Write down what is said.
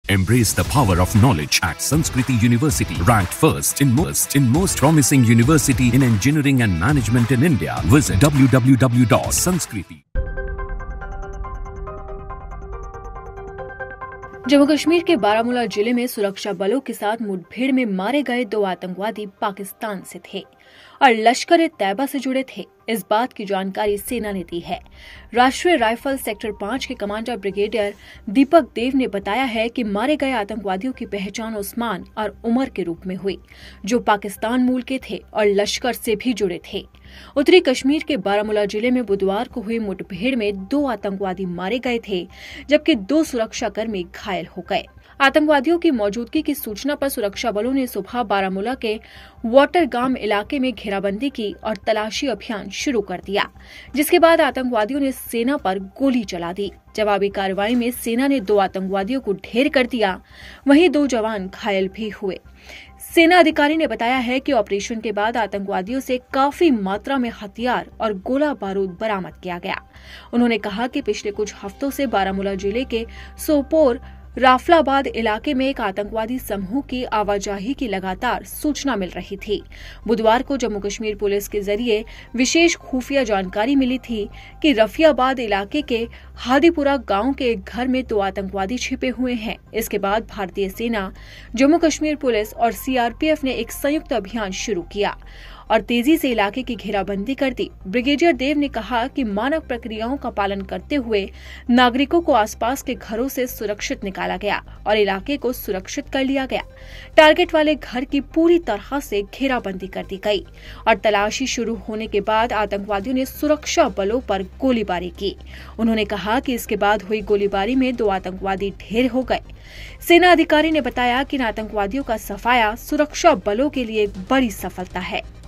Embrace the power of knowledge at Sanskriti University, ranked first in most promising university in engineering and management in India. Visit www.sanskriti. Jammu Kashmir के बारामूला जिले में सुरक्षा बलों के साथ मुठभेड़ में मारे गए 2 आतंकवादी पाकिस्तान से थे और लश्कर-ए-तैयबा से जुड़े थे। इस बात की जानकारी सेना ने दी है। राष्ट्रीय राइफल सेक्टर 5 के कमांडर ब्रिगेडियर दीपक देव ने बताया है कि मारे गए आतंकवादियों की पहचान उस्मान और उमर के रूप में हुई, जो पाकिस्तान मूल के थे और लश्कर से भी जुड़े थे। उत्तरी कश्मीर के बारामूला जिले में बुधवार को हुई मुठभेड़ में 2 आतंकवादी मारे गए थे, जबकि 2 सुरक्षाकर्मी घायल हो गए। आतंकवादियों की मौजूदगी की सूचना पर सुरक्षा बलों ने सुबह बारामूला के वाटरगाम इलाके में घेराबंदी की और तलाशी अभियान शुरू कर दिया, जिसके बाद आतंकवादियों ने सेना पर गोली चला दी। जवाबी कार्रवाई में सेना ने 2 आतंकवादियों को ढेर कर दिया, वहीं 2 जवान घायल भी हुए। सेना अधिकारी ने बताया है कि ऑपरेशन के बाद आतंकवादियों से काफी मात्रा में हथियार और गोला बारूद बरामद किया गया। उन्होंने कहा कि पिछले कुछ हफ्तों से बारामूला जिले के सोपोर राफलाबाद इलाके में एक आतंकवादी समूह की आवाजाही की लगातार सूचना मिल रही थी। बुधवार को जम्मू कश्मीर पुलिस के जरिए विशेष खुफिया जानकारी मिली थी कि रफियाबाद इलाके के हादीपुरा गांव के एक घर में 2 आतंकवादी छिपे हुए हैं। इसके बाद भारतीय सेना, जम्मू कश्मीर पुलिस और सीआरपीएफ ने एक संयुक्त अभियान शुरू किया और तेजी से इलाके की घेराबंदी कर दी। ब्रिगेडियर देव ने कहा कि मानक प्रक्रियाओं का पालन करते हुए नागरिकों को आसपास के घरों से सुरक्षित निकाला गया और इलाके को सुरक्षित कर लिया गया। टारगेट वाले घर की पूरी तरह से घेराबंदी कर दी गई और तलाशी शुरू होने के बाद आतंकवादियों ने सुरक्षा बलों पर गोलीबारी की। उन्होंने कहा कि इसके बाद हुई गोलीबारी में 2 आतंकवादी ढेर हो गए। सेना अधिकारी ने बताया कि इन आतंकवादियों का सफाया सुरक्षा बलों के लिए एक बड़ी सफलता है।